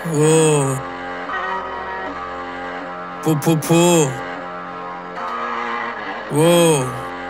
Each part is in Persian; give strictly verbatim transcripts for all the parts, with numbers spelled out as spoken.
اوه پو پو پو اوه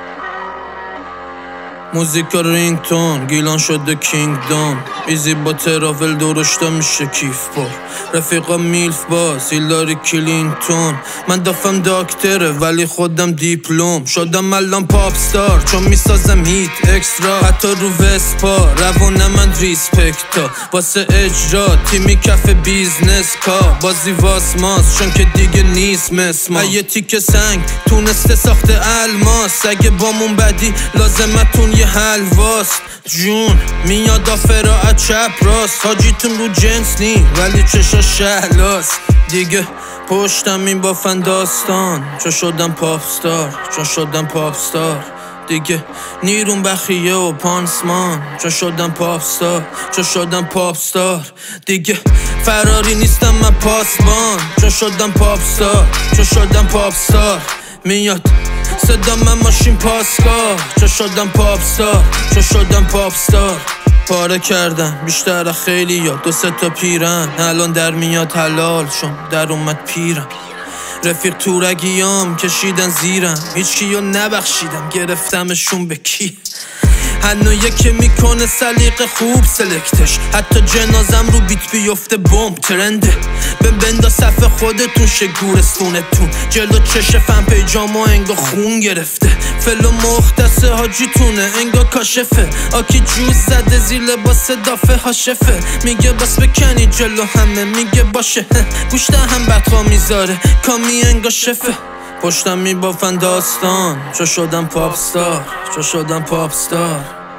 موزیکا رینگتون گیلان شده کینگدام ایزی با تراول درشتا میشه کیف بار رفیقا میلف باز هیلاری کلینتون من دافم داکتره ولی خودم دیپلوم شدم الان پاپ ستار چون میسازم هیت اکسترا حتی رو وسپا روان من ریسپکتا واسه اجرا تیمی کف بیزنس کا بازی واس ماست چون که دیگه نیست مسما یه تیک سنگ تونسته ساخته الماس اگه بامون بدی لازمتون یه حلواست جون میاد آفرا چپ راست حاجیتون رو جنس نی ولی چشا شهلاست دیگه پشتم این بافن داستان چون شدم پاپ ستار چون شدم پاپ ستار دیگه نیرون بخیه و پانسمان چون شدم پاپ ستار چون شدم پاپ ستار دیگه فراری نیستم من پاسبان چون شدم پاپ ستار چون شدم پاپ ستار میاد صدا من ماشین پاسکار چون شدم پاپ ستار چون شدم پاپ ستار پاره کردم بیشتر خیلی یا دو سه تا پیرن الان در میاد حلال چون در اومد پیرم رفیق تورگیام کشیدن زیرم هیچکیو نبخشیدم گرفتمشون به کی هنو یکی میکنه سلیقه خوب سلکتش حتی جنازم رو بیت بیفته بوم ترنده به بندا صف خودتون شه گورستونتون جلو چش فن پیجامو انگا خون گرفته فلو مختصه حاجیتونه انگا کاشفه آکی جوز زده زیر لباس دافه هاشفه میگه بس بکنی جلو همه میگه باشه گوشته هم بدخوا میذاره کامی انگا شفه پشتم میبافن داستان چو شدم پاپ ستار چو شدم پاپ ستار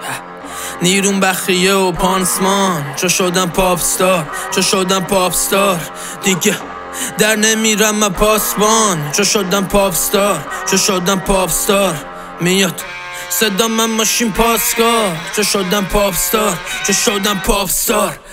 نیرون بخیه و پانسمان چو شدم پاپ ستار چو شدم پاپ ستار دیگه در نمیرم من پاسبان چو شدم پاپ ستار چو شدم پاپ ستار میاد صدا من ماشین پاسکار چو شدم پاپ ستار چو شدم پاپ ستار